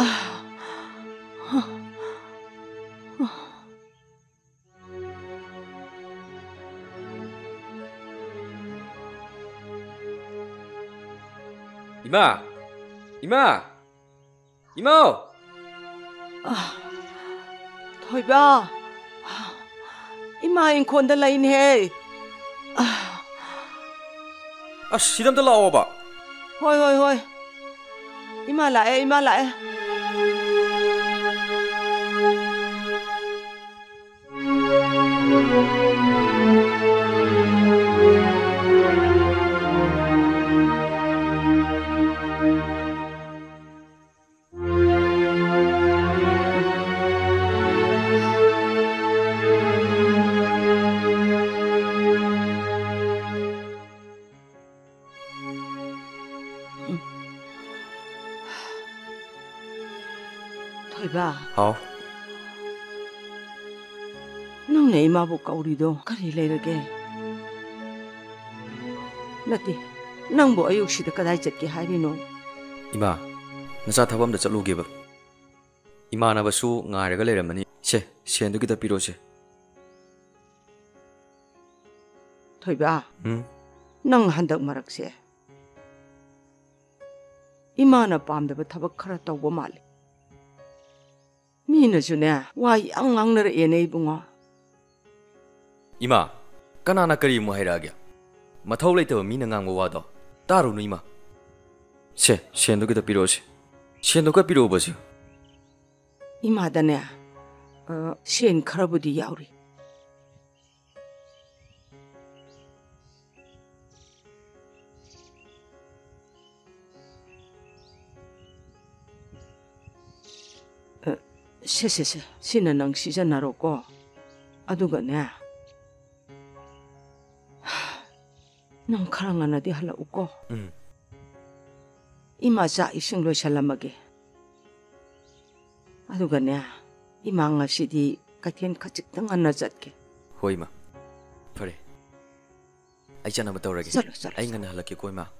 이마! 이마! 이모! Thoiba, ima inkhonda lain he. 시담들 나와봐. Hoi. Ima lại. Thoiba. Hảo. Nang nei ma bu kauri do kari leirage. Nati, nang bu ayuk sida kadai chatke hairino. 이마, 나자 타밤다 짤로게바. 이마나바수 ngairaga leramani. Se, siendu기다 피로세. Thoiba. Nang handak marakse. Imana pamdaba thabak khara tawba male. Mina june wa yang ngangnara ene bunga. 이마, 까나나 까리 뭐 하이라게. 마타우 레이터 미나 ngang 와도. 따로는 이마. 세, siendu기다 피로세. siendu가 피로 버지. Imadane sien kharabudi yauri. Se, sina nang sijanaro ko. Aduga ne. Nang kharangana di hala uko. Ima za ising lo shalamage. Aduga ne. Ima nga sidi katien kachik tangan na zatke. Hoi ma. Pare. Ai chana matawrage. Salo. Ai ngana halake koi ma.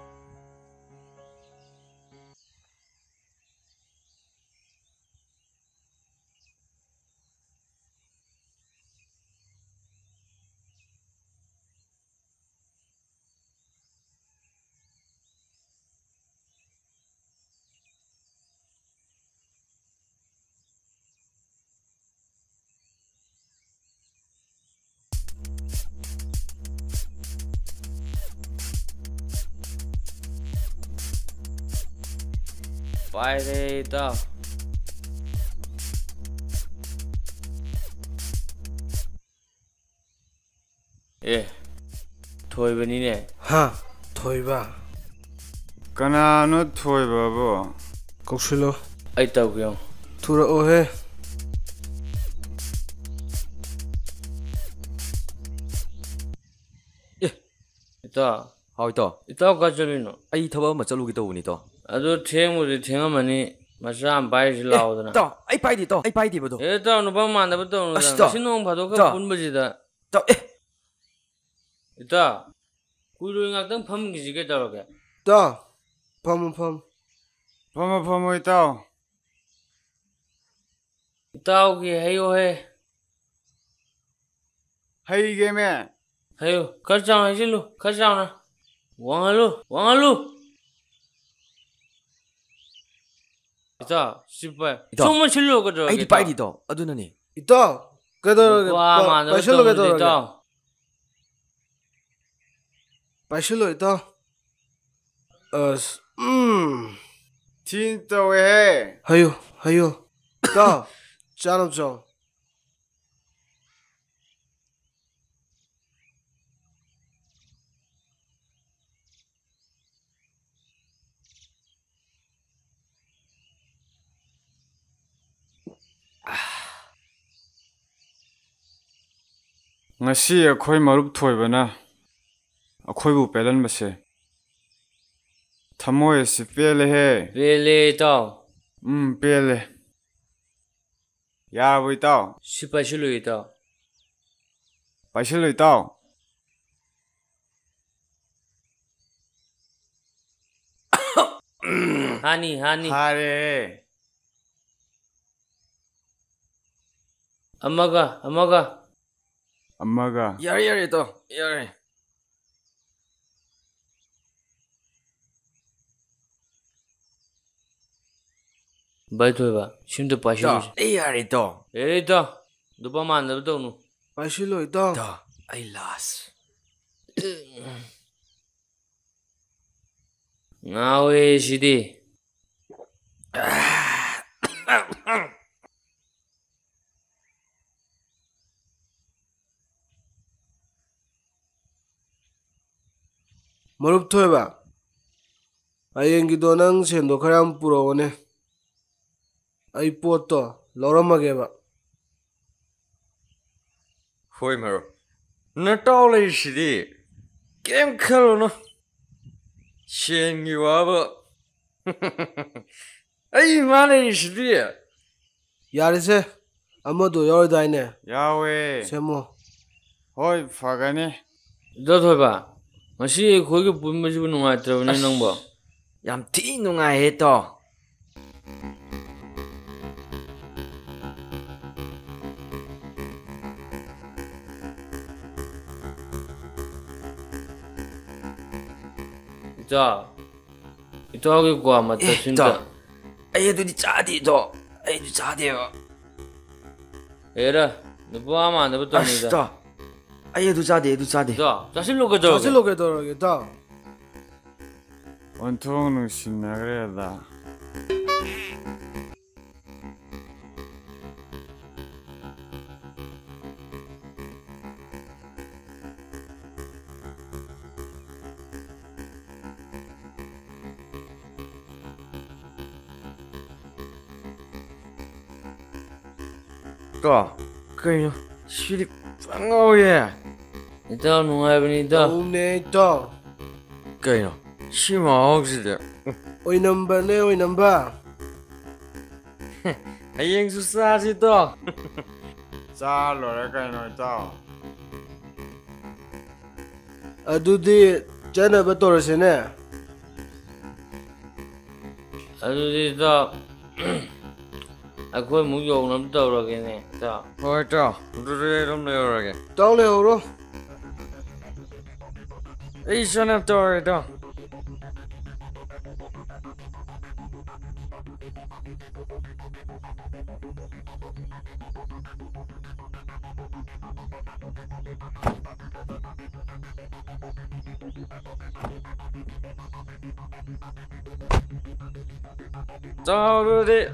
Friday da. Thoibani Ha, Thoiba. Kana no Thoiba bo. Kaushilo. Ai tau kyong. Thura ohe. Ita. How ito? Ita ka chalino. Ai thaba ma chalugi to uni to. Ado themuri thengamani masam bai lao dana. To, ai pai di bodo. To no ba manda ba to no. Sinong phado ka punbaji da. To Ita. Kuiro ngak pham gi ge tawage. Da. Pham. Phamo itaw. Itaw gi hayo he. Hay ge me. Hayo, kachang hajilu, kachang na. Wangalu. Ita, sipai. Somo chillo ka do. Ai pai di to. Aduna ni. Ita. Kedar. Paishalo kedar. Paishalo ita. Tin to he. Hayo. Da. Chanam chong. Ngasi akhoi marup thoibana. Akhoi bu pelan base. Thamoy si pele he. Pele to. Pele. Ya bu itaw. Sipaishalo ito. Paishalo itaw. Hani. Hare. Amaga. Yare to. Yare. Bai thoiba. Simta paishilu. Yare to. Ito. Dupa mandaba tawnu. Paisilo ito. I lost. Ngawe sidi. Marup thoiba. Hyengido nang sendo khara yam purone. Ai pot to lauramageba. Hoi maro. Natawle sidi. Game khalo no. Shengi waba. Ai mane sidi. Yarise. Amado yordine. Yawe. Semo. Hoi fagane. ito thoiba. Masi khoi ke pumasibu nungaitrawani nangba. Yam thi nungai to. Ito ako kwa mata simta. Ai du di chadi to. Ai du chadi ba. Era. Dupa mandaba tawnu da. To. Ai du chadi. ito. Chasillo ka daw. Chasilo ke dorage to. 온통 누신나 그래다. 까 그냥 실이 빵어예. Ito nungaibani ito. Umne to. 그냥 심어 억지들. Oi number ne oi number. Hiyeng susah sih to. Salo ra kano to. Adudi jana batorasene. Adudi ito. Ako'y mugyong tawragin ito. Hoi to. Dure rom ne orage. Tong le oro. Isa na to ito. Ciao Rudy,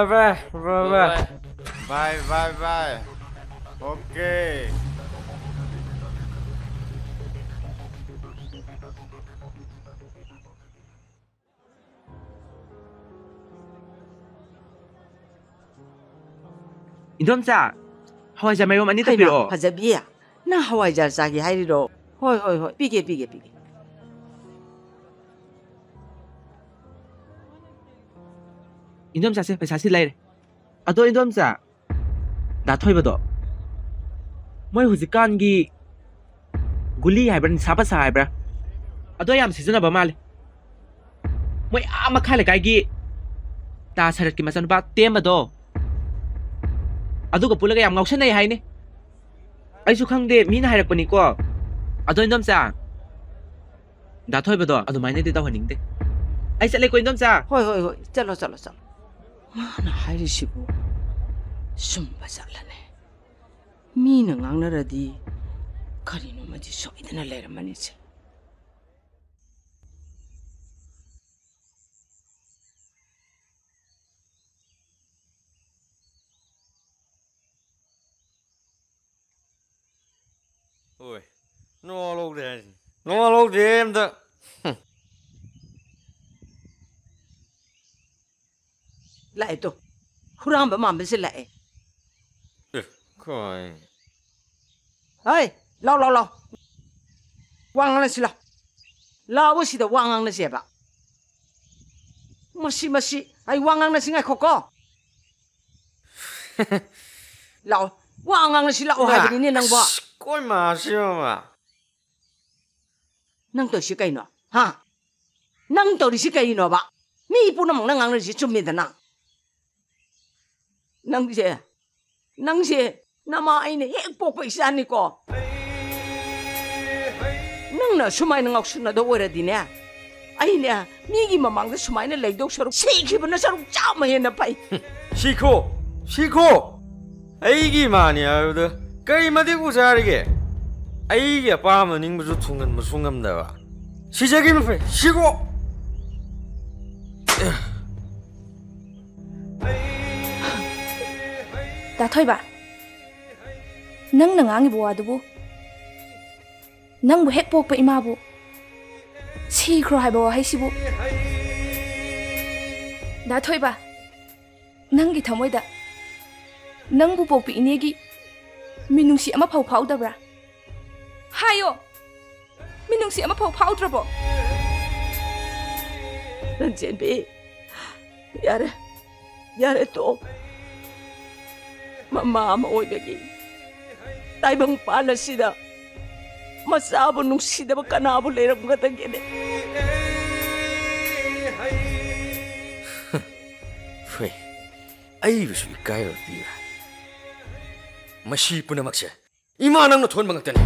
bye. Okay. 인dom자 하와이자 매우 많이 Hay 들려. ma pazabiya. Na hawai jar sagi hairiro. Hoi. Pige. 인dom자 세 사실 레. 아도 인dom자 나 토이버도. 뭐 후지간기 굴리 하이브는 사바사 하이브라. 아도 얌 시즌나 바말. 뭐 아마 칼레 가이기 다 사르기 마산 바 템바도. ꯑꯗꯨꯒ ꯄꯨꯜꯂꯒ ꯌꯥꯝ ꯉꯥꯎꯁꯟꯅꯩ ꯍꯥꯏꯅꯤ ꯑꯩꯁꯨ ꯈꯪꯗꯦ ꯃꯤꯅ ꯍꯥꯏꯔꯛꯄꯅꯤꯀꯣ ꯑꯗꯣ ꯏꯟꯗꯣꯝꯆꯥ ꯗꯥꯊꯣꯏꯕꯗꯣ ꯑꯗꯨꯃꯥꯏꯅꯗꯤ ꯇꯧꯍꯟꯅꯤꯡꯗꯦ ꯑꯩ ꯆꯠꯂꯦꯀꯣ ꯏꯟꯗꯣꯝꯆꯥ Hoi. Chalo. Mana hairisibu. Sumba zatlane. Mina ngangnaradi. Karino madi soidana leramani se. Ôi, nó lâu thế em ta. Lại to. Hurang ba mambe se lại. Coi. Hey, lao. Wang ang na sila. Lao sida wang ang na siya ba? Masi. Ay wang ang na singa koko. Lao, wang ang na sila o hay ni nang ba? Coi mà siêu mà. Nang to si kay no. Ha? Nang to si kay no ba? Mi pu namang nang ang na si chumi da na. Nang si. nama aina hek pokpa isani ko nangna sumai na ngaksuna do ora dine aina migi mamang da sumai na leidok saruk sikibna saruk chama hena pai Shiko aigi mani ayo kari mati usarige aigi apama ning musu tungan musungam dawa Sijagi mafe Shiko Da thoiba nang nangangi bo adubu nang bu hek pokpa ima bu si khro hai bo hai sibu da thoiba nang gi thamoi da nang bu pokpi inegi minungsi ama phau phau dabra hayo minungsi ama phau phau drabo Ranjenbi yare to mama ma oibegi taibang pala sida masabu nungsida ba kanabu leram gatagene Fui ai bisu kai ro ti mashi puna makse ima nang no thon mangtani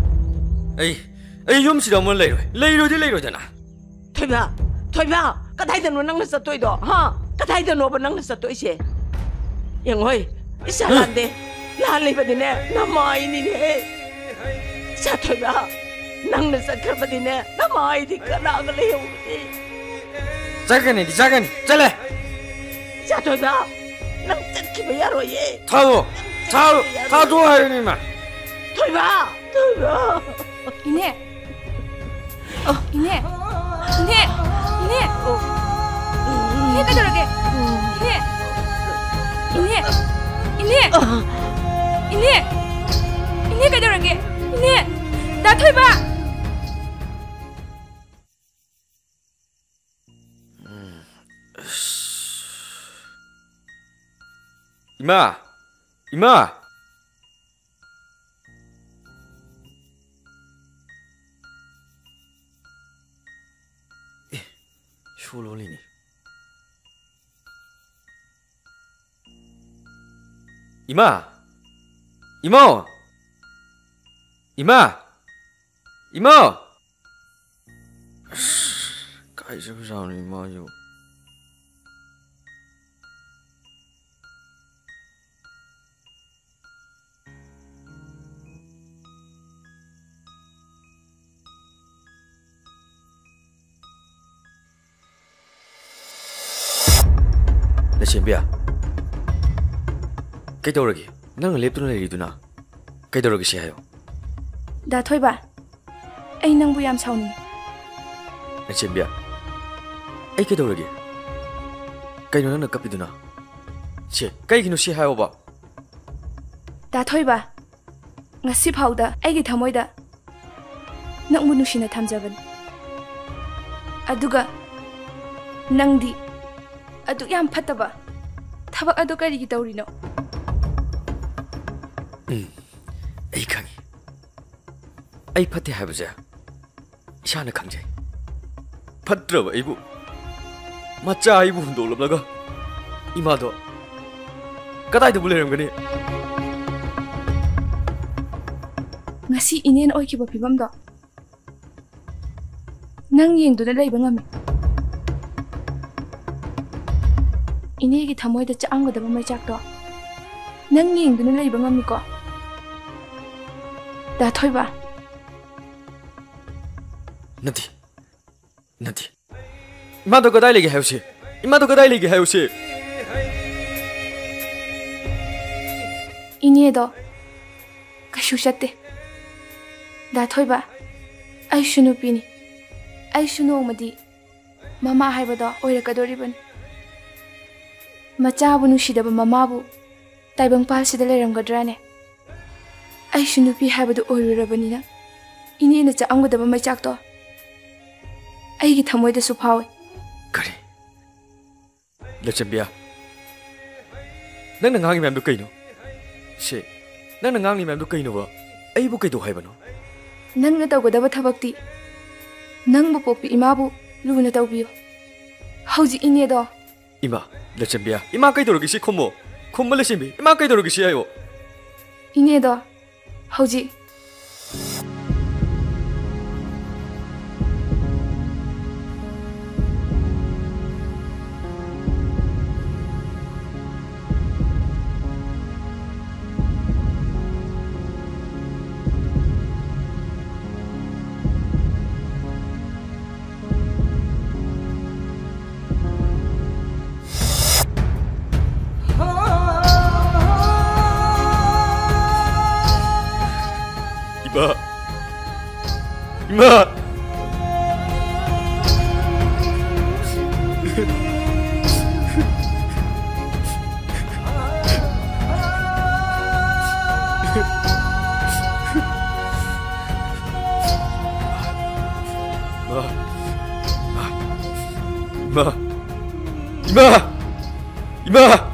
ai yum sida mon leiro dana thoiba kadai da no nang na satoi do ha kadai da no ba nang na satoi se yang hoi isa lande la le ba dine na mai ni ne sa thoiba nang na sakar ba dine na mai di kana ga le hu ni Jagani chale sa thoiba nang chat ki ba yaro ye ta do hai ni ma thoiba ine ine cái đó là kìa ini cái đó là kìa ini đã thôi ba Ima Shulo lini Ima Kai sao sao ni ma yo Lechembia Kai doragi nang leptuna leriduna Kai doragi si hayo đã thôi ba anh nang bu yam sau ni Lechembia Ai kai doragi Kai no nang kapiduna Si kai gino si hayo ba đã thôi ba ngasi phau da ai gi thamoi da nang bu nushina thamjaban aduga nang di adu yam phataba thabak adu kari gi tawrino Ai khangi Ai phatte haibja Ishana khangjai Phatraba aibu Macha aibu hundolablaga Ima do Kadai da buleram gani ngasi inen oi ki ba phibam do nang yeng du da lei ba ngami ine gi thamoi da chang ga da mai chak do nang yeng du lei ba ngami ko da thoi ba Nanti Ima do kadai legi hayusi ine do ka shu chatte da thoi ba ai shunu pini ai shunu madi mama haiba do oira ka dori ban macha bu nu shida ba mama bu taibang pal sida leram gadra ne ai shunu pi haiba do oira bani na ine na cha amga da ba mai chak to ai gi thamoi da su phawe Kari Lechembia Nang ngangi mem do kaino Se nang ngangi mem do kaino ba Ai bu kai do hai bano nang na taw da ba thabakti nang bu pokpi ima bu lu na taw biyo hauji ine do Ima Lechembia Ima kai do gi si khommo Khomma Lechembi Ima kai do gi si ayo 이네도 hꯧ지 이마! 이마!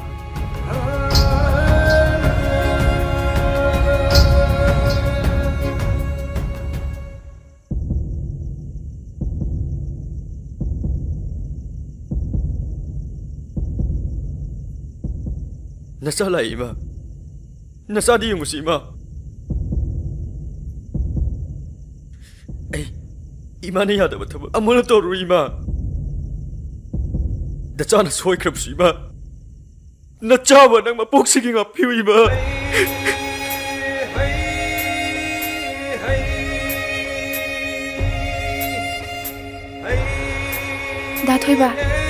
नशा लाई इमा नशा दी मुसी इमा इमा ने याद बता अमल तो रू इमा दचाना सोई क्रब सी इमा नचा बनंग मा पोक सिगिंग अप पिउ इमा दाथोइबा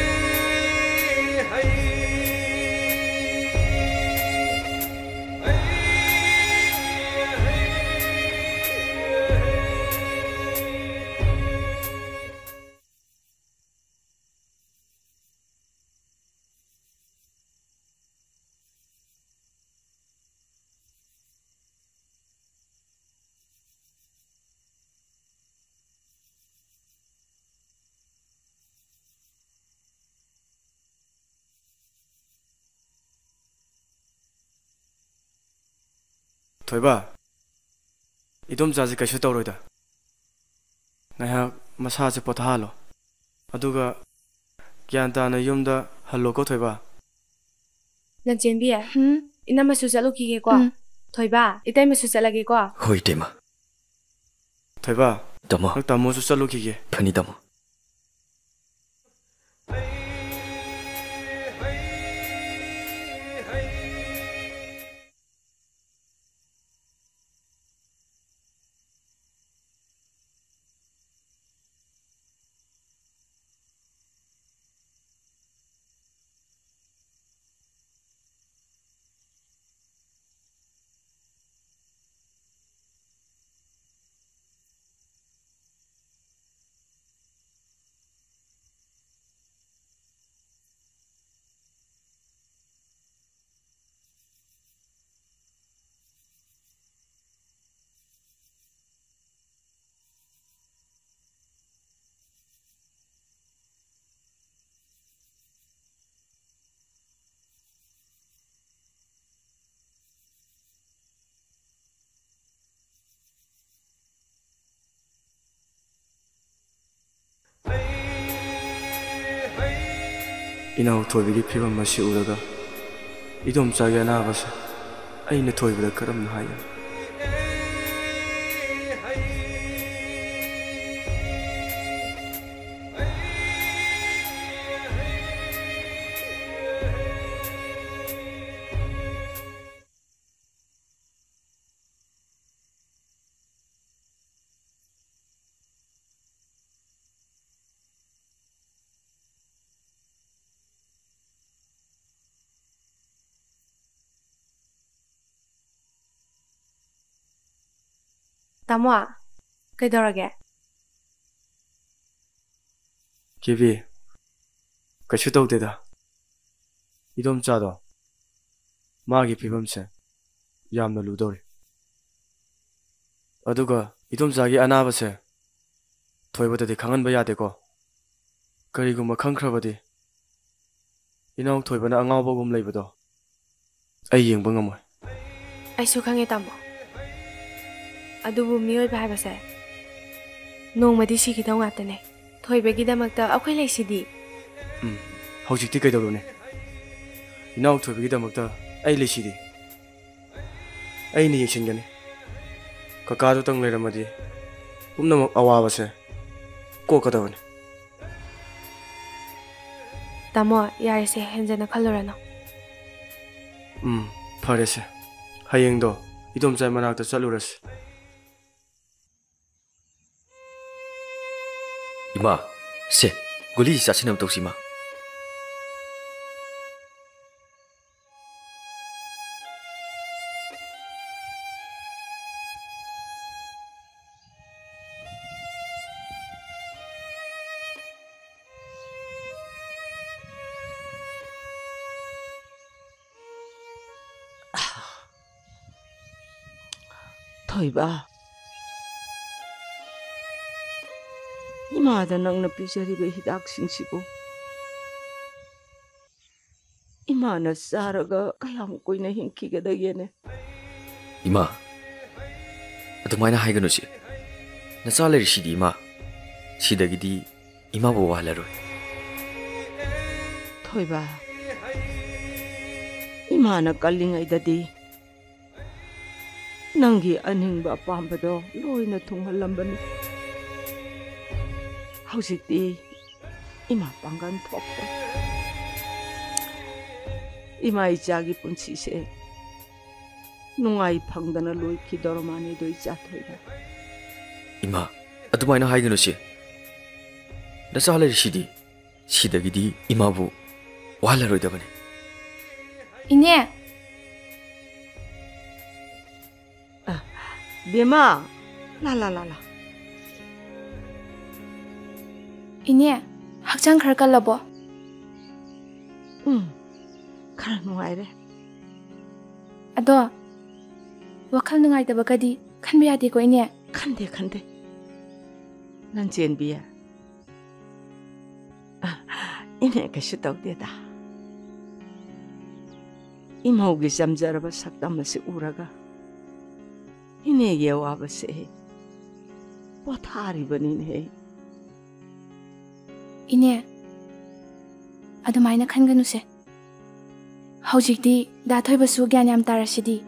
Thoiba, idom jaji kaishu tawroida. Ngaya masa je pothalo. Aduga gyan tana yumda hallo ko thoiba. Nanjenbi ina masu chalu ki ko. Thoiba, itai masu chalage ko. Hoi tema. Thoiba, Tamo. nak tamo su chalu ki ge. Phani tamo. Inaw thoibigi phibam masi uraga idom chage na bas aina thoibra karam na haya Tamo, kaidorage? Kibi, kaishu tawdeda. Idom chado magi phibam se yamna ludori. Aduga idom chagi anaba se thoibada de khangan ba yade ko. Kariguma khangkhrabadi inaw thoibana angaw bagum leibado. Ai yengba ngamoi. Aisu khange tamo. Adubu mioi ba ba se. Nongmadi si kidaw ngatane. Thoibagi damakta akhoi leisidi. Hojikti kaidorone. Inaw thoibagi damakta ai leisidi. ꯑꯩꯅ ꯌꯦꯡꯁꯤꯟꯒꯅꯤ ꯀꯀꯥꯗꯨꯇꯪ ꯂꯩꯔꯝꯃꯗꯤ ꯄꯨꯝꯅꯃꯛ ꯑꯋꯥꯕꯁꯦ ꯀꯣꯛꯀꯗꯕꯅꯤ ꯇꯥꯃꯣ ꯌꯥꯔꯦꯁꯦ ꯍꯦꯟꯖꯟꯅ ꯈꯜꯂꯨꯔꯅꯨ ꯐꯔꯦꯁꯦ ꯍꯌꯦꯡꯗꯣ ꯏꯗꯣꯝꯆꯥ ꯃꯅꯥꯛꯇ ꯆꯠꯂꯨꯔꯁꯤ 이마, 세, 굴리 자신은 또 시마. 토이바 이마다 낭나 삐저리베 히닥싱시고 이마나 싸라가 가양 꼬이나 힌키게 되게네 이마, 어떻게 하이거노시? 나 쌀레리 시디 이마, 시대기디 이마 보고 할래로. 토이바 이마나 깔링아이다디 낭기 아닝바 아빠한바도 로이나 통할람바니 하우식디 이마 빵간 톱다 이마이 자기 뿐치세 농아이 팡다나 로이 기도로만이도 있자 토이바 이마, 어떻게 하이거노시? 나 쌀레리 시디, 시대기디 이마 보고 할래로 이다버니. 이네 비마 라라라라 이네 학장 갈 갈라보 가라 누아이래 아도 와칼 누가이다바가디 칸베 야디고 이네 칸데 난 젠비야 이네 그시 떡대다 이모기 잠자라바 삭담마시 우라가 이네게 와바세 포타리버니네 이네 아도마이나 칸가누세 하우직디 다토이바수 갸ꯟ 얌 따라시디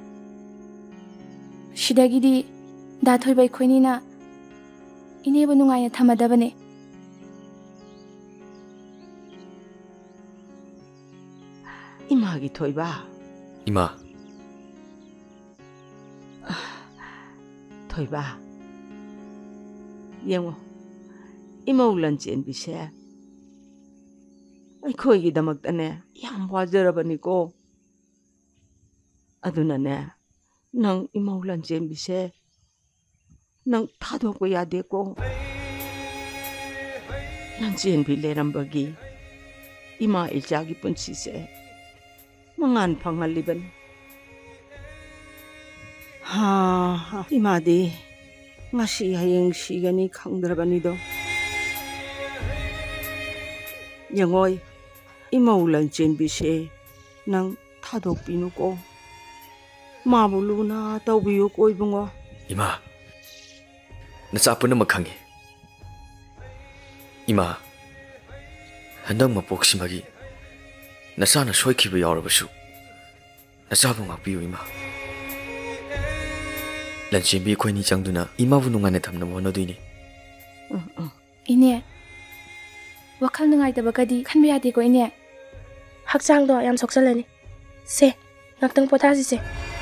시다기디 다토이바 이코이니나 이네부 누가이나 타마다바네 이마기 토이바 이마, 토이바 ꯌꯦꯡꯉꯣ 이모울란 젠비세 ꯑꯩꯈꯣꯏꯒꯤꯗꯃꯛꯇꯅꯦ ꯌꯥꯝ ꯋꯥꯖꯔꯕꯅꯤꯀꯣ ꯑꯗꯨꯅꯅꯦ ꯅꯪ 이모울란 젠비세 ꯅꯪ ꯊꯥꯗꯣꯛꯄ ꯌꯥꯗꯦꯀꯣ 난 젠비 ꯂꯩꯔꯝꯕꯒꯤ 이마 일자기 pun치세 망한 방할리번 하 이마디 ngasi hayeng sigani khangdrabanido 영어이 이모울란 젠비세 năng 타독 비누고 마블루나 떠비요 꼬이붕어 이마, 나 짜쁘는 막항이. 이마, 한당만 복심하기. 나 싸나 소이키브 야오라버수. 나 짜붕 막비요 이마. 란치비 코이니 장두나 이마부 농안에 담는 원어도이니. 이네 와칼 누가이다바가디 칸베 야디고 이네 학장도 얌 속살래니 세 낙당 포타시세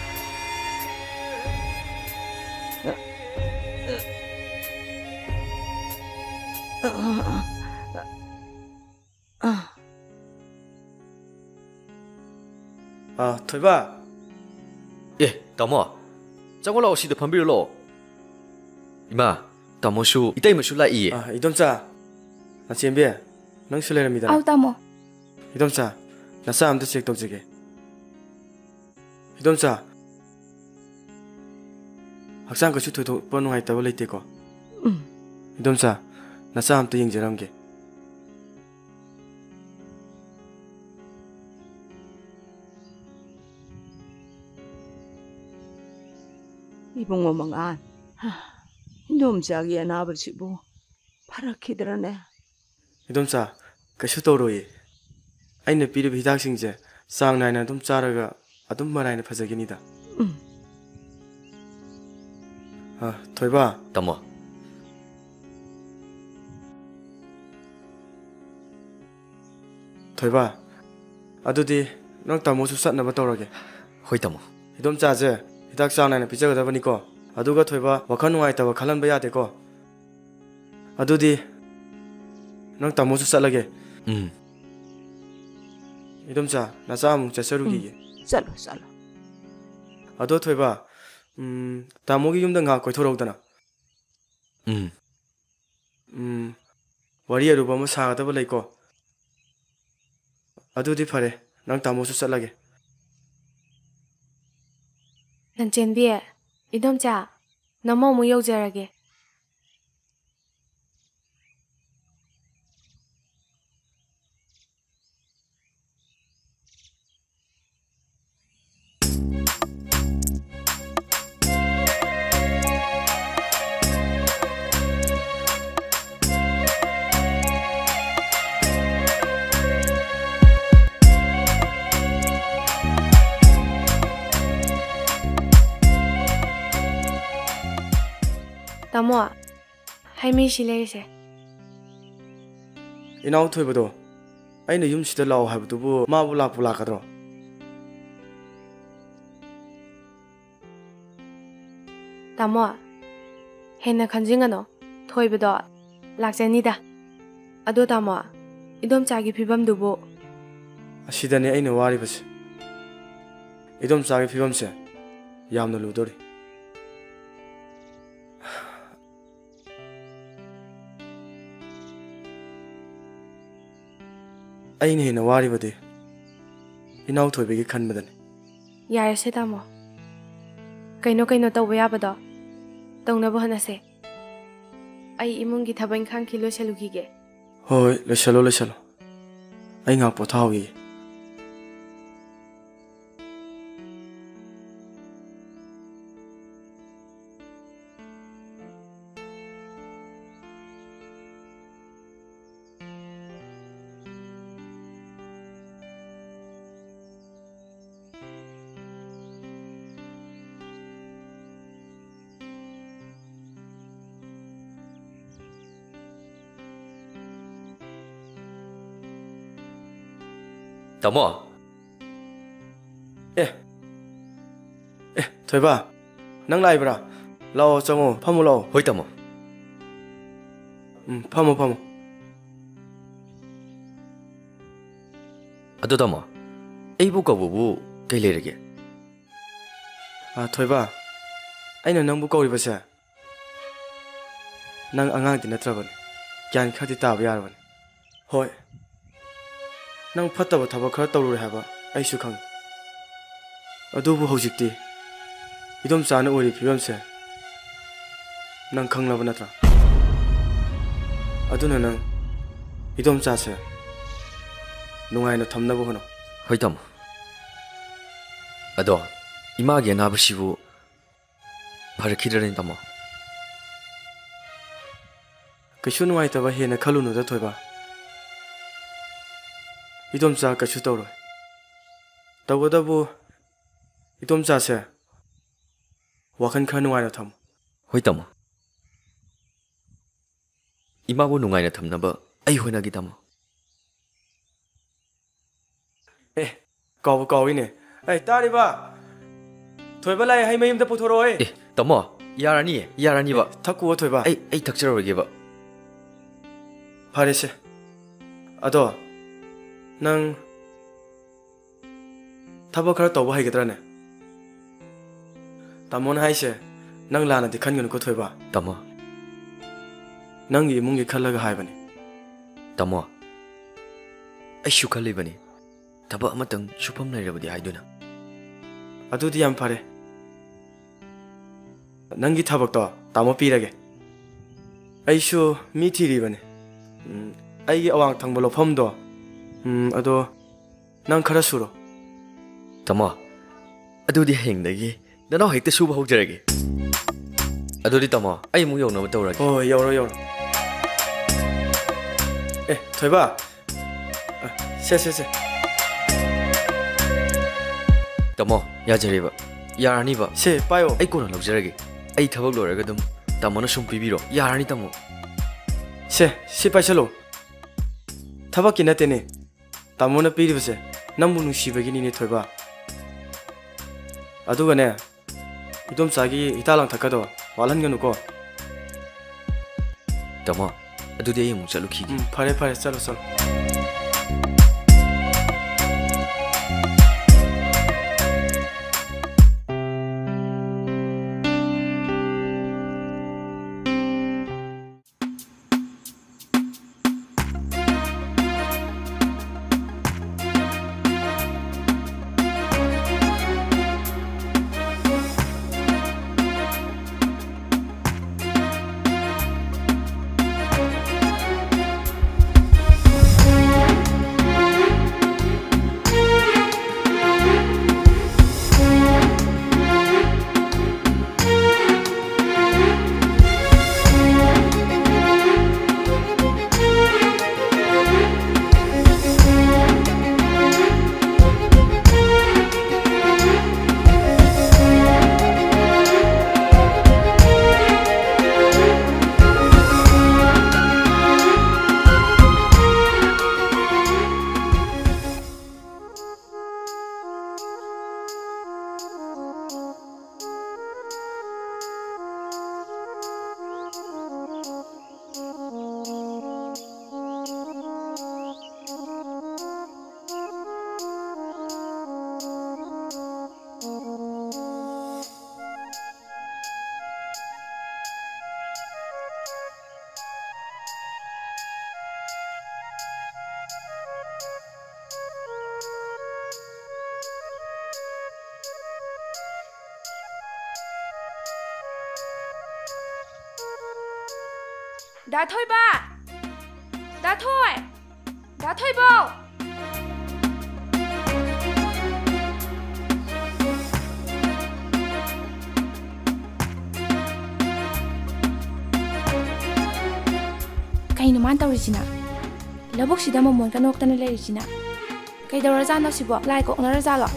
토이바 예, 따모. 장골라 오시드 밤비로. 이마, 따모슈 이따이모슈 라이. 이돔자 나 젠비야 능 실례랍니다 아우 따모 이돔자 나 싸움도 책 독지게 이돔자 학생 그 슈토도 번호가 있다고 레이테고 이돔자 나 싸움도 영제람게 이봉모 망안 놈자기 아버지부 파랗게들어네 이돔자 그 슈토로이 아이네 비르비 희닥싱제 쌍나이나 좀 짜라가 아둠 마라이나 파자기니다 ꯊꯣꯏꯕ ꯇꯥꯃꯣ ꯊꯣꯏꯕ ꯑꯗꯨꯗꯤ ꯅꯪ ꯇꯥꯃꯣꯁꯨ ꯆꯠꯅꯕ ꯇꯧꯔꯒꯦ ꯍꯣꯏ ꯇꯥꯃꯣ 이돔짜제 hidak chang naina pijagadabani ko aduga thoiba wakhan nuaitaba khalanba yade ko adudi nang tamosu chatlage idomcha nacha amung chasarugi chalo chalo ado thoiba tamogi yumda nga koi thorogdana wari aruba ma sagadaba leiko adudi phare nang tamosu chatlage ꯂꯟꯆꯦꯟꯕꯤ ꯏꯗꯣꯝꯆꯥ ꯅꯃꯧ ꯑꯃꯨꯛ ꯌꯧꯖꯔꯒꯦ Tamo, hay mi silese. Inaw thoibado. Aina yum sida law habdubu ma bula pula kadro. Tamo, henna khanjingano thoibado lakjanida. Ado tamo, idom chagi phibam dubu. Asidane aina wari bas. Idom chagi phibam se yamna ludori. ꯑꯩꯅ ꯍꯦꯟꯅ ꯋꯥꯔꯤꯕꯗꯤ ꯏꯅꯥꯎ ꯊꯣꯏꯕꯒꯤ ꯈꯟꯕꯗꯅꯤ ꯌꯥꯔꯁꯦ ꯇꯥꯃꯣ ꯀꯩꯅꯣ ꯇꯧꯕ ꯌꯥꯕꯗꯣ ꯇꯧꯅꯕ ꯍꯣꯠꯅꯁꯦ ꯑꯩ ꯏꯃꯨꯡꯒꯤ ꯊꯕꯛ ꯏꯪꯈꯥꯡꯈꯤ ꯂꯣꯏꯁꯜꯂꯨꯈꯤꯒꯦ ꯍꯣꯏ ꯂꯣꯏꯁꯜꯂꯣ ꯑꯩ ꯉꯥꯛ ꯄꯣꯊꯥꯍꯧꯈꯤꯒꯦ Tamo. Thoiba, nang lai bra. Lao chango, phamu lao. Hoi tamo. Phamu. Ado tamo. Eibu kabubu kay leirage. Thoiba, aina nangbu kauribase. Nang angang di natrabani. Gyan khati taba yarabani. Hoi. Nang fataba thaba khara tawrure haba aisu khang adubu hojikti idom chana ori phibamse nang khanglaba natra aduna nang idom chase nungai na thamnaba hono Hoi tamo. Ado imagi anabashibu pharakhidarin tamo. Kaishu nungai taba hena khalunu da thoiba 이돔자 kachu tawro tawadabu idomcha se wakhan kha nungai tham Hoi tamo. Imabu nungai na thamnaba ai hoina gi tamo. Kawine tariba thoiba lai hai mayim da puthoro Tamo. Yarani ba. Thakku thoiba Ai thakcharorge ba. Pharese ado nang thaba khara tawba haigadrane tamon haise nang lana di khangun ko thoiba Tamo. nang gi mungi khallaga haibani Tamo. Ai shukhali bani. Thaba amatang shupam nairabadi haiduna. adudi yam phare nang gi thabak to tamo pirage aishu mi thiri bani ai gi awang thangba lofam do ado nang khara suro Tamo. Adudi hengdagi nanaw hekta suba hojjarage. Adudi tamo. Ai mu yonaba tawrage. Yoro. Thoiba. Se. Tamo. Yajareba. Yarani ba. Se payo. Ai kona lawjarage. ꯑꯩ ꯊꯕꯛ ꯂꯣꯏꯔꯒ ꯑꯗꯨꯝ ꯇꯥꯃꯣꯅ ꯁꯨꯝ ꯄꯤꯕꯤꯔꯣ ꯌꯥꯔꯅꯤ ꯇꯥꯃꯣ ꯁꯤ ꯄꯥꯏꯁꯜꯂꯣ ꯊꯕꯛꯀꯤ ꯅꯠꯇꯦꯅꯦ ꯇꯥꯃꯣꯅ ꯄꯤꯔꯤꯕꯁꯦ ꯅꯪꯕꯨ ꯅꯨꯡꯁꯤꯕꯒꯤꯅꯤꯅꯦ ꯊꯣꯏꯕ ꯑꯗꯨꯒꯅꯦ 이돔짜기 이따랑 닦아도 왈한겨누고 tamo adudi ay mung chalu khigi 파레 짤로 다토이바! 다토이! 다토이보! Kaino man tawrisina labok sida momon ka nok tan lerisina kay dawra no sibo lai ko onara zalo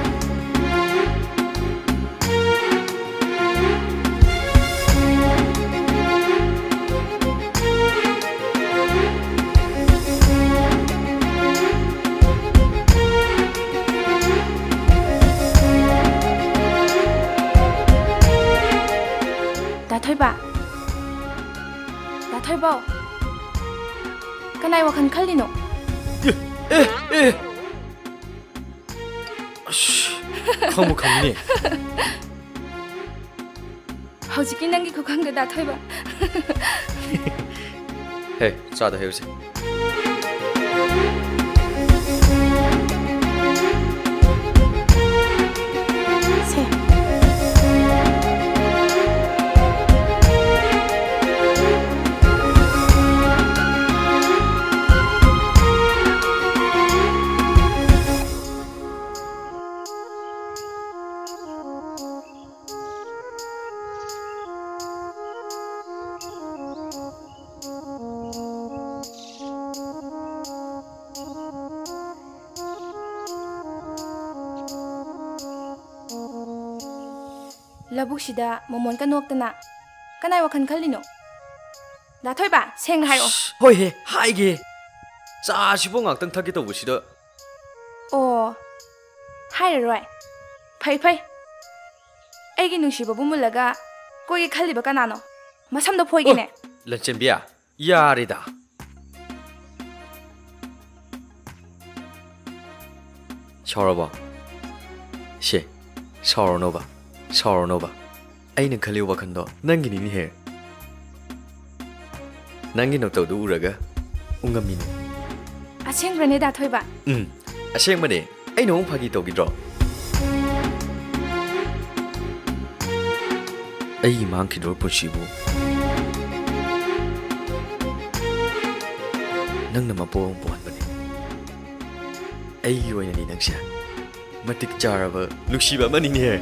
다토이보 kanay wakan khalino khamo khamni haujikin nangi khokang da thoiba he cha da heuse labuk sida momon ka nok tana kanay wakan khalino da thoiba seng hairo hoi he haige cha sibo ngak tang thaki to busida o hairoi phai phai aigi nungsiba bumulaga koi khaliba kanano masam do phoigine lanchen bia yarida choraba she chornova Sornova. Aina khali wakando nangi ni he. Nangi no to du uraga ungamini. Aseng rene da thoiba. Aseng mane aina ong phagi to gidro. Ai mang kidro pushibu. Nang na mapong pon bane. Ai yoina ni nangsha. Matik jaraba luksiba mani he.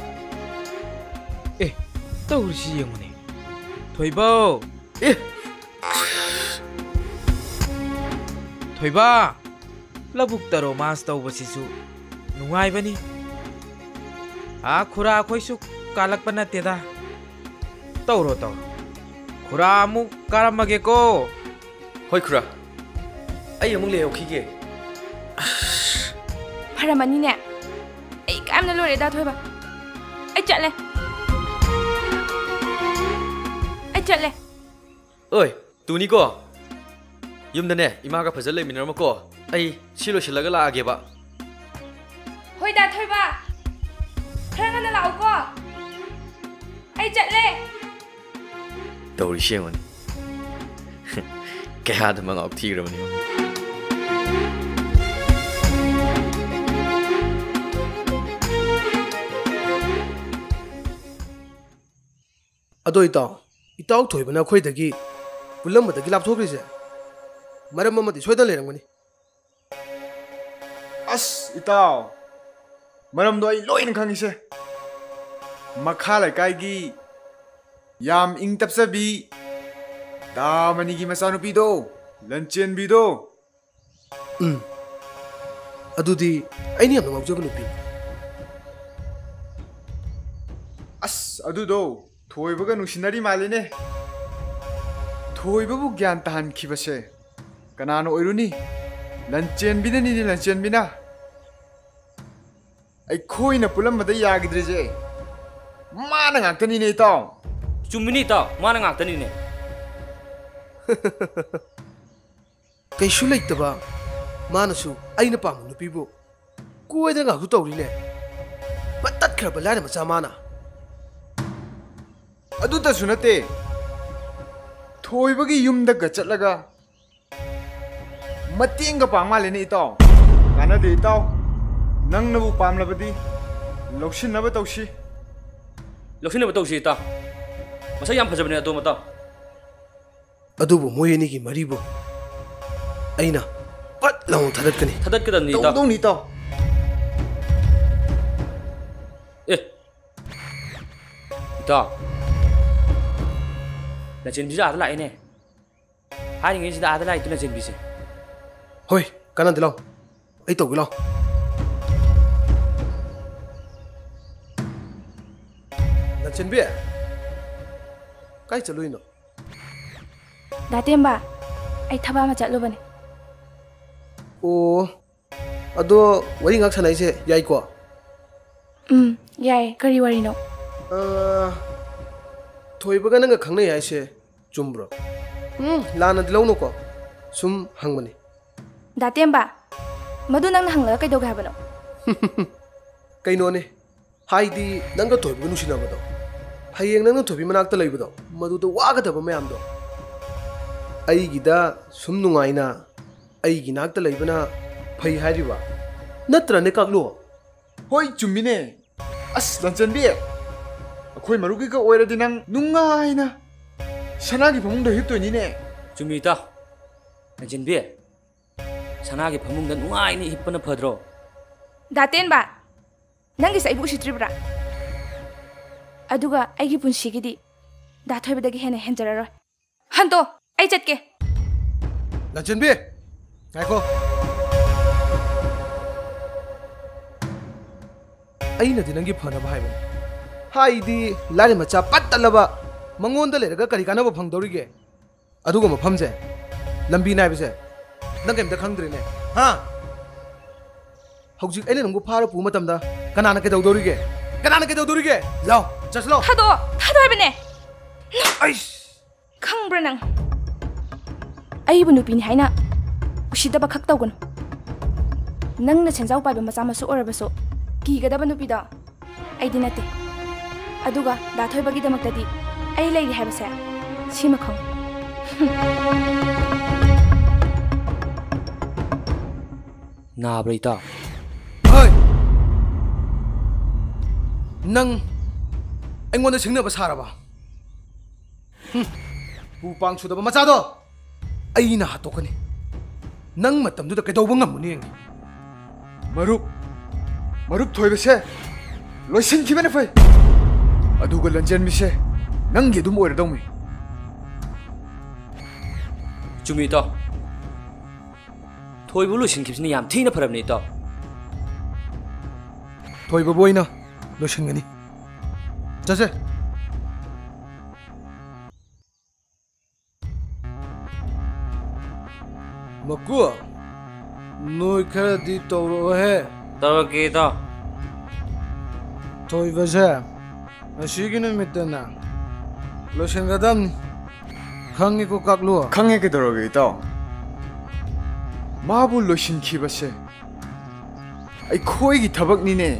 तौरसी यंगने थोइबो थोइबा लबुक तरो मास तौबसिसु नुंगाइबनी आ खुरा खोइसु कालक पना तेदा Tauro tauro. Khura mu karamage ko. Hoi khura. Ai amung le okhige. Pharamani ne. Ai kam na lore da thoi ba. Ai chatle. Ai chatle. Oi, tuni ko. Yumda ne ima ga phajal le minarma ko. Ai silo shilaga la age ba. Hoi da thoi ba. Khara na lao ko. Ai chatle. Tawri shemani. Kaya da mga oktigra mani. Ado itaw thoibana khoidagi pulammadagi lapthokrise maram amadi soidan lerangani As itaw maram do ai loin khangise makha lai kai gi yam ing tapsabi da mani gi masanu pi do lanchen bi do adudi aini am ngawjaba nupi as adu do thoibaga nusinari malene thoibabu gyan tahan khibase kanano oiruni lanchen bina ni lanchen bina ai khoina pulam mada yagidreje mana ngaktani ne taw Chumini taw mana ngaktani ne kaishu leitaba manasu aina pamu nupibu koida nga hu tawri ne patat khaba lana macha mana adu ta sunate thoibagi yumda ga chatlaga matenga pangma lene itaw kana de itaw nang nabu pamlabadi lokshin naba tawshi Lokshin ba tawsi ta Masa yam phajabane ado mata adubu moyeni gi maribu aina pat law thadatkani Thadat kadam ni ta dong ni taw Ta Na chen bi za lai ne Hai ngi si da lai tu na chen bi se hoi kanan dilaw ai to gilaw na chen bi kai chaluino Da temba. Ai thaba ma chatlo bane. o ado wari ngak sanai se yai ko Yai kari wari no. thoibaga nanga khangnai yai se chumbro lana dilaw no ko sum hangmani Da temba. Madu nang na hangla kai dog ha bano. kaino ne haidi nanga thoibaga nusina bado hayeng nanga thobi manakta leibado madu do waga daba mayam do ai gida sum nungaina ai ginakta leibana phai hariba natra ne kaklo hoi chumine as lanchen bi akhoi marugi ka oiradi nang nungaina sanagi phamung da hitto ni ne Chumi ta Na chen bi Sanagi phamung da nungai ni hippana phadro Da temba. Nangi sai bu sitribra. Aduga aigi punsi gidi. Da thoi badagi hene henjararo. Hanto ai chatke. na chen bi ngai ko aina dinangi phana bhai ban haidi lari macha pattalaba mangonda lerga kari kana ba phangdorige adugo mafamje lambi nai bise nang kem da khangdre ne ha hojik aina nungu phara pu matamda kanana ke dawdorige lao chaslo Thado bane. aish Khangbra nang. Ai bu nupi ni haina. Usidaba khak tawgon. Nang na chenjau pai ba macha masu orabaso. Ki gadaba nupi da. Ai dinate. Aduga da thoi bagi damaktadi. Ai leiri habase. Sima khong. Na brai ta hoi nang aingonda singnaba saraba pu pang chudaba macha do aina hatokani nang matamdu da kedawba ngamuni marup thoibase loisin khibane phai aduga lanchen mi se nangi dum oira dong mi Chumi ta Thoi bu lu sin kipsini yam thina pharab ni ta thoiba boina loishingani jase Maku, noi khara di toro he. Toro ki to. Toi vaja. Ashigi na mitana. Lotion gadam. Khangi ko kaklu. Khangi ke doroge ito. Mabu lotion ki base. Ay khoi gi thabak ni ne.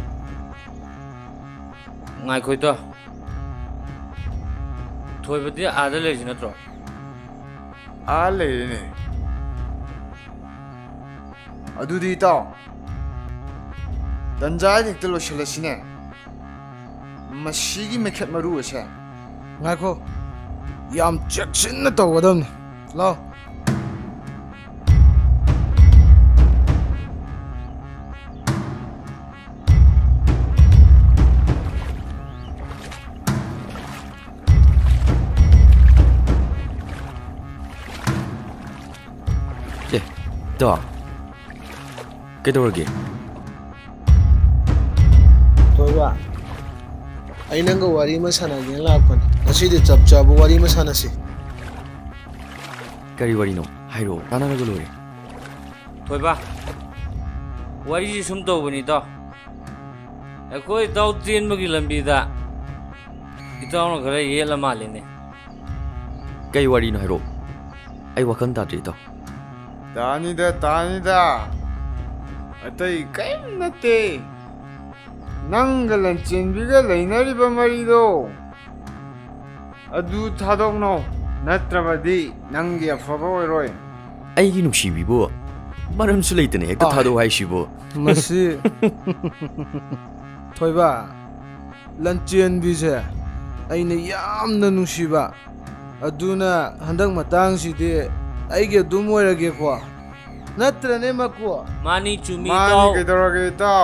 Ngai khoi to. Thoi bati ada le jina tro. A le ne. Adudi ito. Danjai nik to lotion la sine. Mashigi mekhat maru ase. Ngai ko. Yam check-in na to gadam. Lao. 또 그도록이 Toiba. Ay nang wari masana yung lakon. Kasi di chap-chap wari masana si. 까리와리노 하이로 나나나글로리 Thoi ba. Wari ji sum to bani to. Akoi tau tien magi lambi da. Itaw no khare ye la mali ne. 까리와리노 하이로 아이 와칸 다드리도 Tanida. Atay kaim nate. Nanggalan chenbiga lainariba marido. Adu thadokno. Natrabadi nangi afaba oiroi. 아이기 눅시비보 마름수 레이트네 헥터 타도 하이시보 Masi. Toiba. Lanchian bise. Ay na yam na nushiba. Aduna handang matang si di. Ay ge dumoy lagi ko. Natra ne maku. Mani chumi Mani to. ke doroge ito.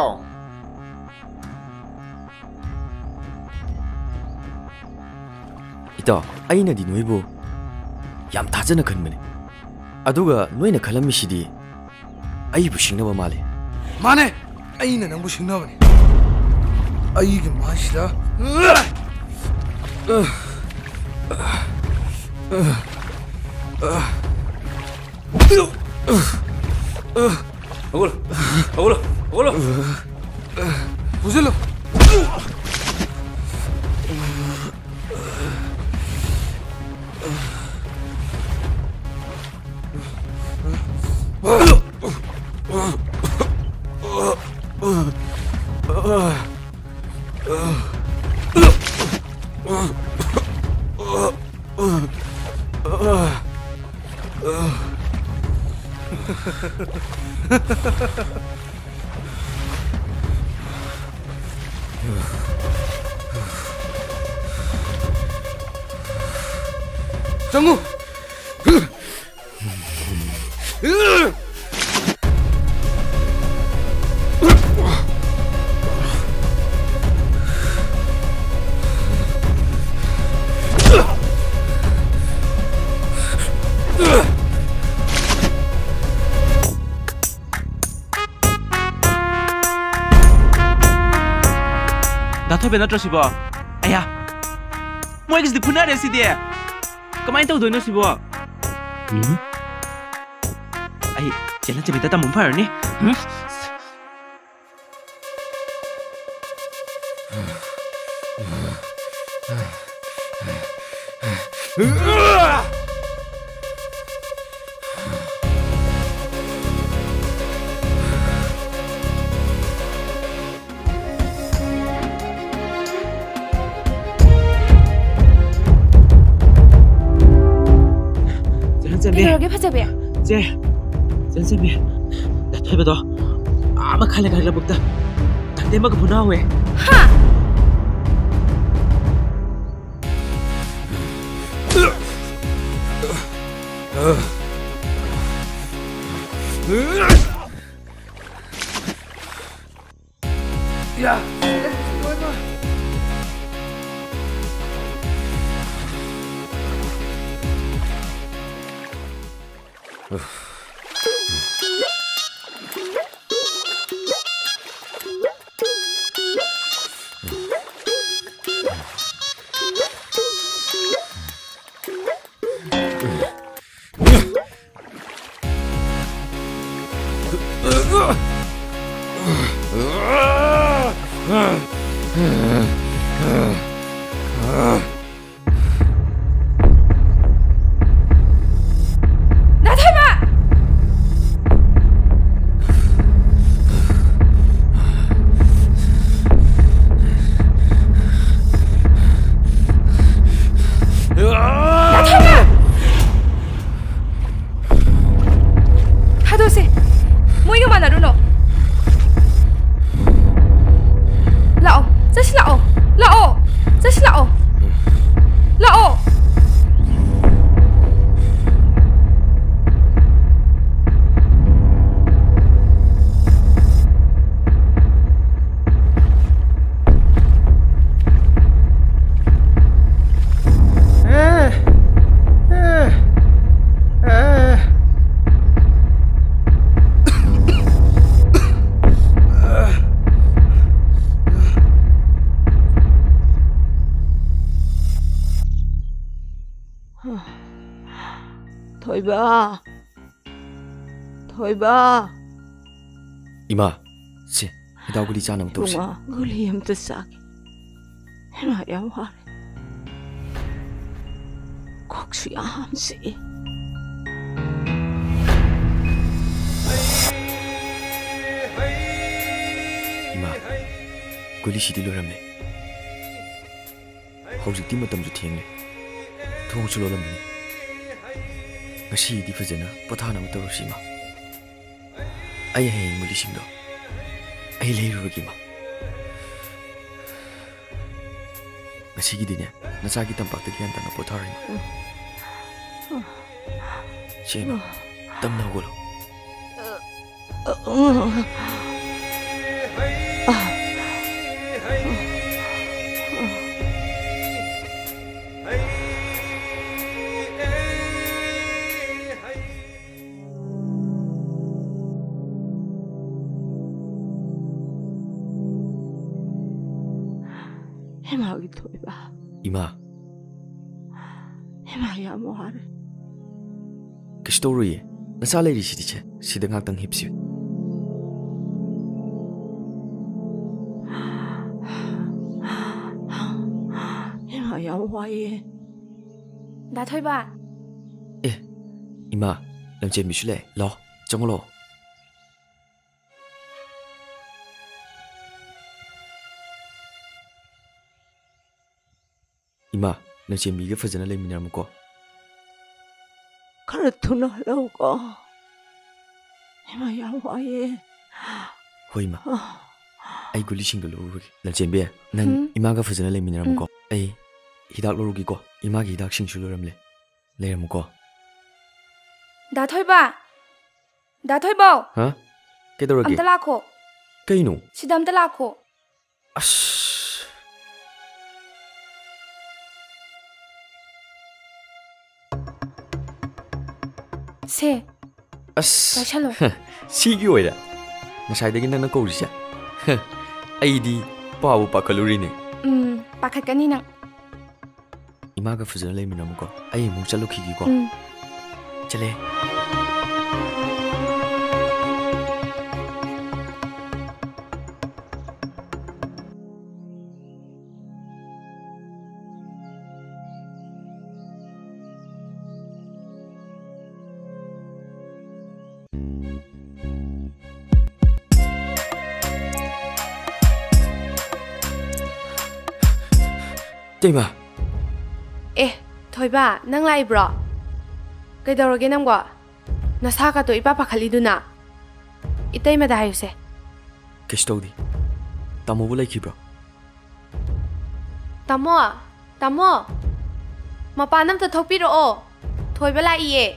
이따 아이나디 노이보 얌 타자나 큰메네 아두가 노이나 칼람미시디 아이부 싱나바 말레 Mane. Ay na nang busing na bani. Ay ge masida. Agolo. Buzelo. Tunggu. 나 토이베 너트로 시보 아야 뭐이기스 푸나레 시디에 그만 떠도이노 시보 아이 쟤는 집에 따다 몸파였니? 응? 그러게 파자비야. 젠센비 나 토이베도 아마 칼레 가리라 먹다 당대 먹어 보나왜 하! 야. Thoiba. Thoiba. Ima, si, hidaw guli cha nang to si. Bunga, guli am ta sak. Hema yam har. Kok si am si. Ima, guli si di loram le. Hojik di matam ju thieng le. Thong chu lo lam ni. Ngasi di fajana pathana ma taw si ma. Ai heng muli sing do. Ai leiru gi ma. Ngasi gi dine nasa gi tampak te gian tang pothari ma. Chema tam na golo. Hema gi Thoiba. Ima, Hema yam har. ke story nasa leiri si di che sida ngak tang hip si. Hema yam hwai. Da Thoiba. Ima, lam chen mi shule lo, chong lo. Ima, lam chen mi ga fajana le minar mo ko. Khara thuna lo ko. Hema yam hwai. Hoi ma. Ai guli sing lo ru. Lam chen be, nang ima ga fajana le minar mo ko. Ai hidak lo ru gi ko. Ima gi hidak sing shu lo ram le. Le ram ko. Da Thoiba. Da Thoiba. Ha? Ke do ro gi? Amta lakho. Kai no. Sida amta lakho. Ash. Se. As. Da chalo. Sigi oira. Nasai dagi nang ko ri sa. Ai di pawu pakaluri ne. Pakhat kani nang. Ima ga fajana le minar mo ko. Ai mu chalo khi gi ko. Chale. Tema. Thoiba, nang lai bro. Kay doroge nam go. Nasaka to ipapakhaliduna. Itay madahayo se. Kestodi. Tamo bulay ki bro. Tamo. Mapanam ta thokpiro o. Thoiba la iye.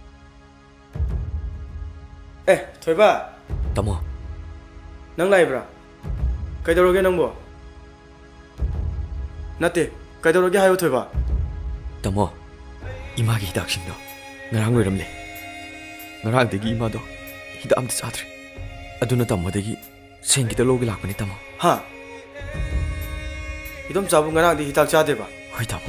Thoiba. Tamo. Nang lai bra. Kay doroge nang bo. Nate, kay doroge hayo Thoiba. Tamo. Ima gi hidak sing do. Ngarang loiram le. Ngarang degi ima do. Hidak am ta chadre. Aduna tamo degi seng kita logi lakpani tamo. Ha. Idom chabu ngarang di hidak chade ba. Hoi tamo.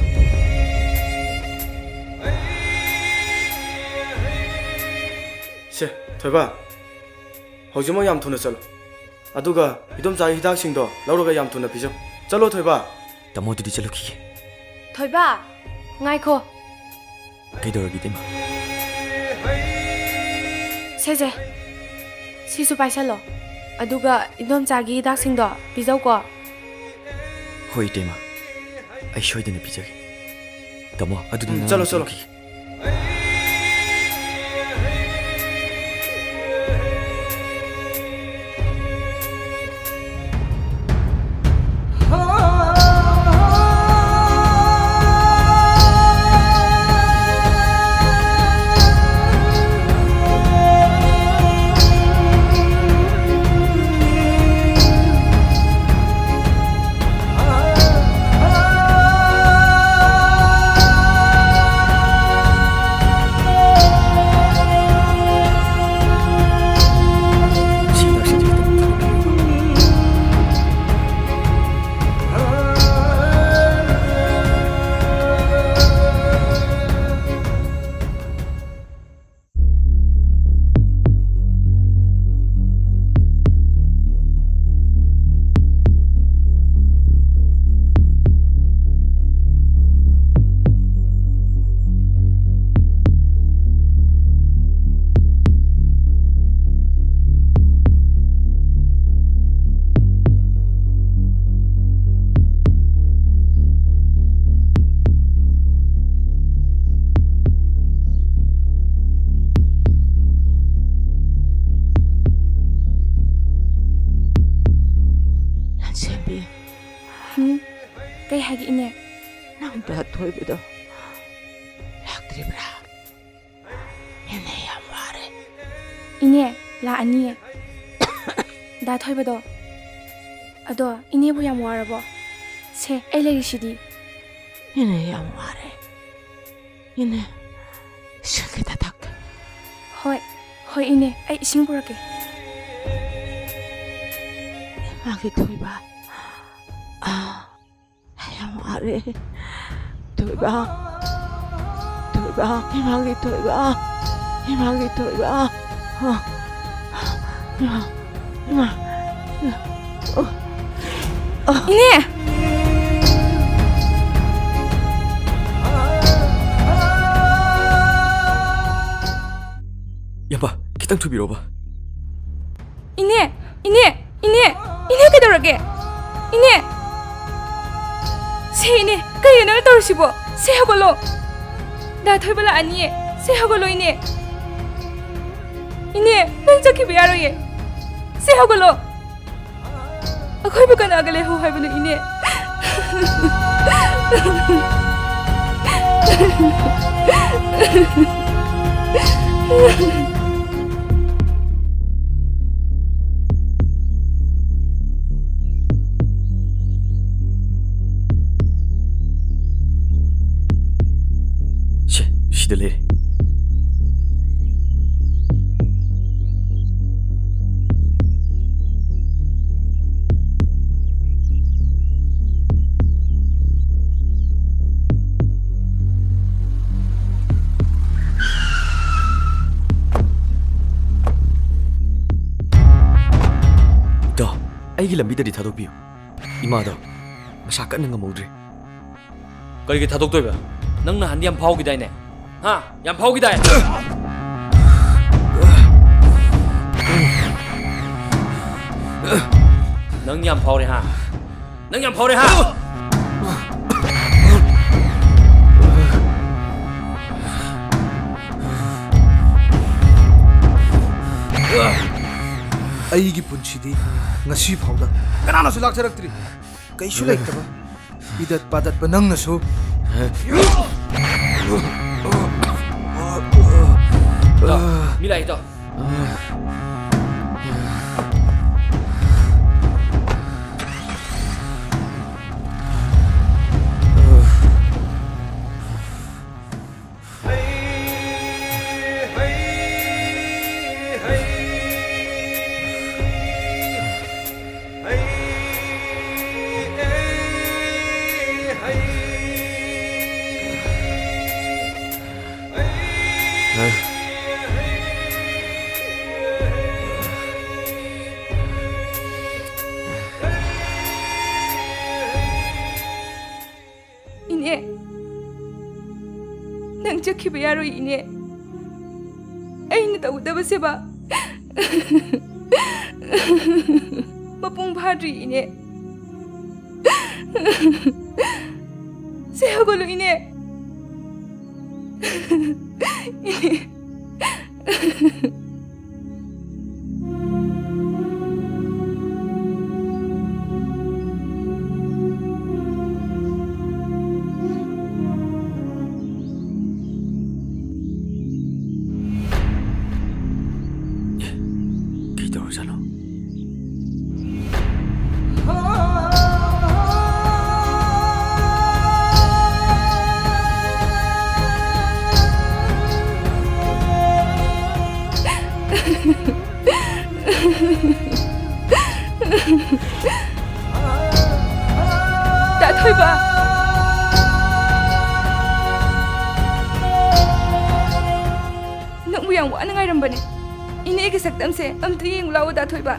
Se, Thoiba. Hojimo yam thuna chalo. अदुगा इदोम चाय हिदाक सिंदो लौरगा याम थुना पिजो चलो थोइबा तमो दुदी चलो की थोइबा ngaiko कइदोरगी तेमा सेजे सिसु पाइसलो अदुगा इदोम चागी हिदाक सिंदो पिजौ को होई तेमा आई सोइदने पिजगे तमो अदुदी चलो चलो Kay hagi ine nang da thoi bido laktri bra ine yam ware ine la ani da thoi bido ado ine bu yam ware bo se ai le shidi ine yam ware ine shake ta tak hoi ine ai ising purake agi thoi ba Are, tôi ba, himangi tôi ba, ini. Ya ba, kita tuh biro ba. Ini kita lagi. Ini. Sini, kaya na tahu sih bo, saya golo. Dah thoi bala ani, saya golo ini. Ini, nang cakap biar ye. Saya golo. Aku bukan agak leho hai benda ini. Dele. 더, 아이기 람비들이 다독비요. 이마더, 마사깐 능가 모드리. 거기 다독도이야. 너는 한디한 파오기다이네. 하, 얌 파오기다. 능 얌 파오리 하. 능 얌 파오리 하. ꯑꯩꯒꯤ ꯄꯨꯟꯁꯤꯗꯤ ꯉꯁꯤ ꯐꯥꯎꯗ ꯀꯅꯥꯅꯁꯨ ꯂꯥꯛꯆꯔꯛꯇ꯭ꯔꯤ ꯀꯩꯁꯨ ꯂꯩꯇꯕ ꯏꯗꯠ ꯄꯥꯗꯠꯄ ꯅꯪꯅꯁꯨ Mila itu. ꯆꯠꯈꯤꯕ ꯌꯥꯔꯣꯏ ꯏꯅꯦ ꯑꯩꯅ ꯇꯧꯒꯗꯕꯁꯦꯕ ꯃꯄꯨꯡ ꯐꯥꯗ꯭ꯔꯤ ꯏꯅꯦ ꯁꯦ ꯍꯧꯒꯠꯂꯨ ꯏꯅꯦ 다토이바 ꯅꯪꯕꯨ ꯌꯥꯝ ꯋꯥꯅ ꯉꯥꯏꯔꯝꯕꯅꯦ ꯏꯅꯦꯒꯤ ꯁꯛꯇꯝꯁꯦ ꯑꯝꯇ ꯌꯦꯡꯉꯨ ꯂꯥꯛꯑꯣ ꯗꯥꯊꯣꯏꯕ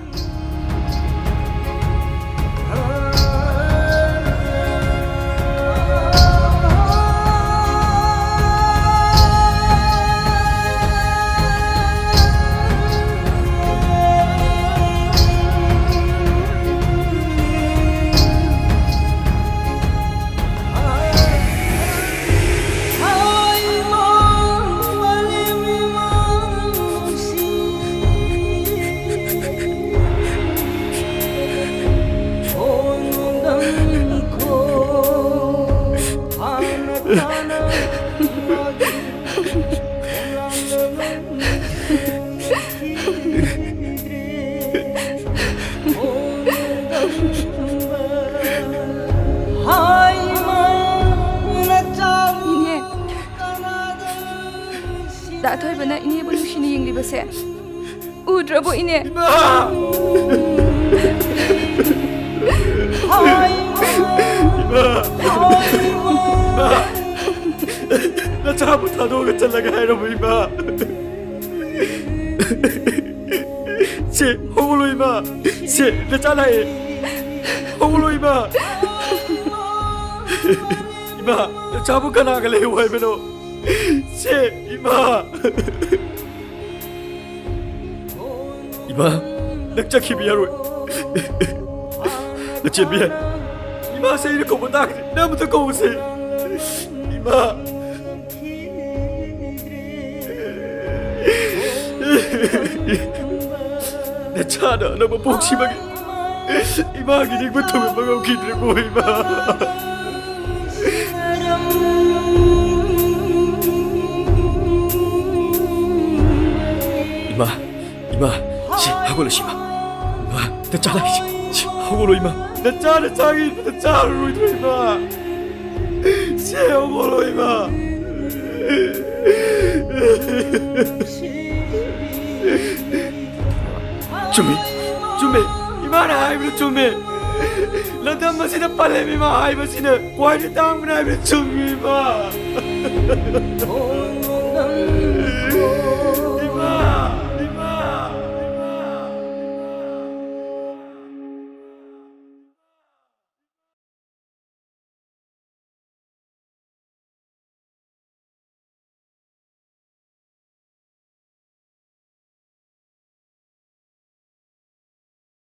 다토이바나 이네부 누시니 잉리버세 우드라보 이네 나 차부터 너가 잘나가 해라고 이마 씨 홍으로 이마 씨나 잘라해 홍으로 이마 이마 나 차부터 나갈래 와이메노 씨 이마 이마 늑작히 미야로 나 제비야 이마 세이를 거부 나그리 나부터 거우세 이마 내 차나 너무 복심하게 이마하게 닉부터 멤버가 기다리고 이마 이마 씨 하고로 씨마 이마 나 짜라 씨 하고로 이마 나 짜라 장이 나 짜로 이마 씨 하고로 이마 준비 이마나 아이브로 준비 나도 마시나 빨래미마 아이버시는 과일이 땅을 아이브로 준비 이마